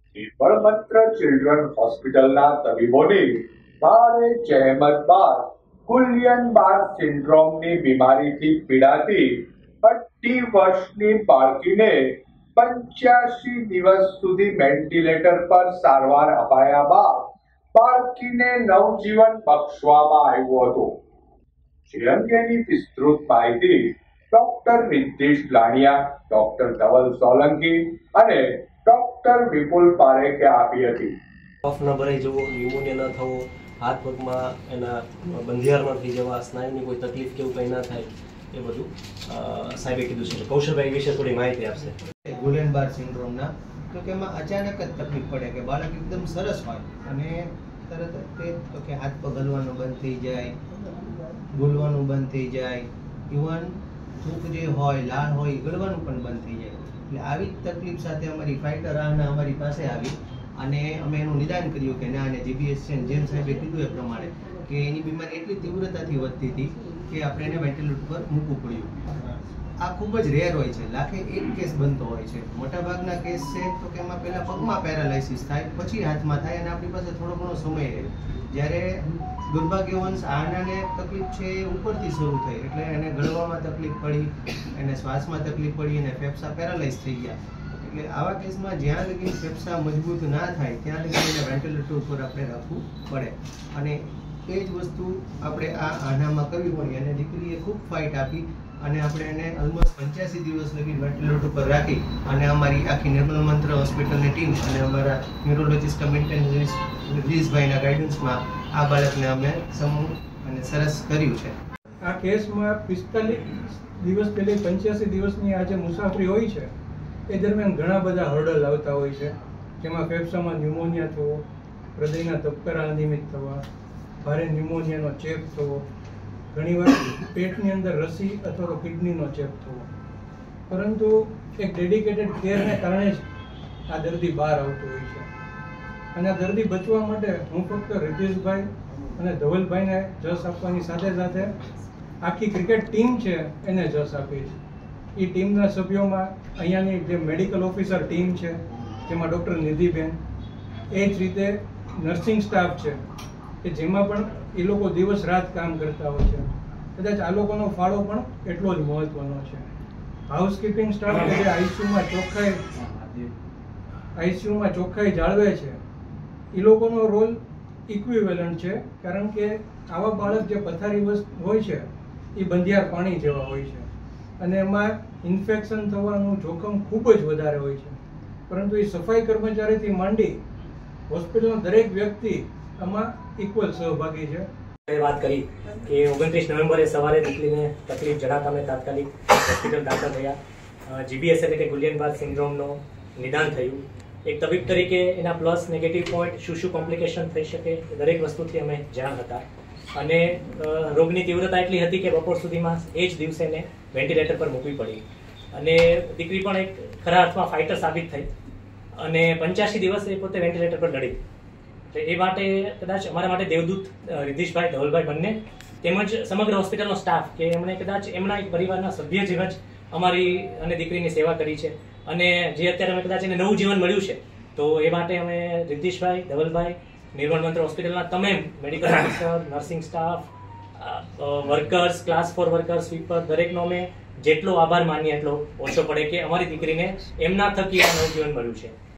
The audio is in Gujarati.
નિર્મળમંત્ર ચિલ્ડ્રન હોસ્પિટલના તબીબોની ભારે જહેમત બાદ ગુલિયન બાર સિન્ડ્રોમની બીમારીથી પીડાતી 18 વર્ષની બાળકીને 85 દિવસ સુધી વેન્ટિલેટર પર સારવાર અપાયા બાદ બાળકીને નવજીવન બક્ષવામાં આવ્યું હતું. જે અંગેની વિસ્તૃત માહિતી ડોક્ટર રિદ્ધિશ લાડિયા, ડોક્ટર ધવલ સોલંકી અને ડોક્ટર વિપુલ પારેખે આપી હતી. કફ ન ભરાઈ જવો, ન્યુમોનિયા ન થવો, હાથ પગમાં એના બંધિયાર ન થઈ જવા, સ્નાયુની કોઈ તકલીફ કે એવું કંઈ ના થાય, એ બધું સાહેબે કીધું છે. કૌશલભાઈ વિશે થોડી માહિતી આપશે. ગુલિયન બાર સિન્ડ્રોમના તો કે એમાં અચાનક જ તકલીફ પડે કે બાળક એકદમ સરસ હોય અને તરત જ તે તો કે હાથ પગ હલવાનું બંધ થઈ જાય, બોલવાનું બંધ થઈ જાય, ઇવન થૂક જે હોય, લાળ હોય, ગળવાનું પણ બંધ થઈ જાય. એટલે આવી જ તકલીફ સાથે અમારી ફાઇટર અમારી પાસે આવી અને અમે એનું નિદાન કર્યું કે ના, અને જીબીએસ છે, જેમ સાહેબે કીધું એ પ્રમાણે કે એની બીમારી એટલી તીવ્રતાથી વધતી હતી કે આપણે એને વેન્ટિલેટર પર મૂકવું પડ્યું. આ ખૂબ જ રેર હોય છે, લાખે એક કેસ બનતો હોય છે. મોટાભાગના કેસ છે તો કે એમાં પહેલા પગમાં પેરાલાઇસિસ થાય, પછી હાથમાં થાય અને આપણી પાસે થોડો ઘણો સમય રહે. જ્યારે દુર્ભાગ્યવંશ આનાને તકલીફ છે એ ઉપરથી શરૂ થઈ, એટલે એને ગળવામાં તકલીફ પડી, એને શ્વાસમાં તકલીફ પડી અને ફેફસા પેરાલાઇઝ થઈ ગયા. એટલે આવા કેસમાં જ્યાં લગી ફેફસા મજબૂત ના થાય ત્યાં લગી એને વેન્ટિલેટર ઉપર આપણે રાખવું પડે. અને એ જ વસ્તુ આપણે આનામાં કરવી પડી અને દીકરીએ ખૂબ ફાઇટ આપી અને આપણે એને ઓલમોસ્ટ 85 દિવસ લગી વેન્ટિલેટર ઉપર રાખી અને અમારી આખી નિર્મળમંત્ર હોસ્પિટલની ટીમ અને અમારા ન્યુરોલોજિસ્ટ ઇન્ટેન્સિવિસ્ટ રિદ્ધિશભાઈના ગાઈડન્સમાં આ બાળકને અમે સમૂહ અને સરસ કર્યું છે. આ કેસમાં 45 દિવસથી લઈ 85 દિવસની આ જે મુસાફરી હોય છે એ દરમિયાન ઘણા બધા હર્ડલ આવતા હોય છે, જેમાં ફેફસામાં ન્યુમોનિયા થવો, હૃદયના ધબકારા અનિયમિત થવા, ભારે ન્યુમોનિયાનો ચેપ થવો, ઘણીવાર પેટની અંદર રસી અથવા તો કિડનીનો ચેપ થવો. પરંતુ એક ડેડિકેટેડ કેરને કારણે જ આ દર્દી બહાર આવતો હોય છે. અને આ દર્દી બચવા માટે હું ફક્ત રિદ્ધિશભાઈ અને ધવલભાઈને જશ આપવાની સાથે સાથે આખી ક્રિકેટ ટીમ છે એને જશ આપીશ. એ ટીમના સભ્યોમાં અહીંયાની જે મેડિકલ ઓફિસર ટીમ છે, જેમાં ડૉક્ટર નિધિબેન, એ જ રીતે નર્સિંગ સ્ટાફ છે કે જેમાં પણ એ લોકો દિવસ રાત કામ કરતા હોય છે. કદાચ આ લોકોનો ફાળો પણ એટલો જ મહત્વનો છે. હાઉસકીપિંગ સ્ટાફ કે જે આઈસીયુમાં ચોખ્ખાઈ જાળવે છે, એ લોકોનો રોલ ઇક્વિવેલન્ટ છે. કારણ કે આવા બાળક જે પથારી હોય છે એ બંધિયાર પાણી જેવા હોય છે અને એમાં ઇન્ફેક્શન થવાનું જોખમ ખૂબ જ વધારે હોય છે. પરંતુ એ સફાઈ કર્મચારીથી માંડી હોસ્પિટલનો દરેક વ્યક્તિ આમાં ઇક્વલ સહભાગી છે. વાત કરી કે 29 નવેમ્બરે સવારે દીકરીને તકલીફ જણાતા અમે તાત્કાલિક હોસ્પિટલ દાખલ થયા. જીબીએસ એટલે કે ગુલિયન બાર સિન્ડ્રોમનો નિદાન થયું. એક તબીબ તરીકે એના પ્લસ નેગેટિવ પોઈન્ટ, શું કોમ્પ્લિકેશન થઈ શકે, દરેક વસ્તુથી અમે જાણ હતા. અને રોગની તીવ્રતા એટલી હતી કે બપોર સુધીમાં એ જ દિવસે એને વેન્ટિલેટર પર મૂકવી પડી. અને દીકરી પણ એક ખરા અર્થમાં ફાઇટર સાબિત થઈ અને 85 દિવસ એ પોતે વેન્ટિલેટર પર લડી. એ માટે કદાચ અમારા માટે દેવદૂત રિદ્ધિશભાઈ, ધવલભાઈ બંને, તેમજ સમગ્ર હોસ્પિટલનો સ્ટાફ કે એમણે કદાચ એમના એક પરિવારના સભ્ય જેવા જ અમારી અને દીકરીની સેવા કરી છે. અને જે અત્યારે અમે કદાચ એને નવું જીવન મળ્યું છે, તો એ માટે અમે રિદ્ધિશભાઈ, ધવલભાઈ, નિર્મળમંત્ર હોસ્પિટલના તમામ medical officer, nursing staff, workers, class 4 workers, sweeper, દરેકનો અમે જેટલો આભાર માનીએ એટલો ઓછો પડે કે અમારી દીકરીને એમના થકી આ નવું જીવન મળ્યું છે.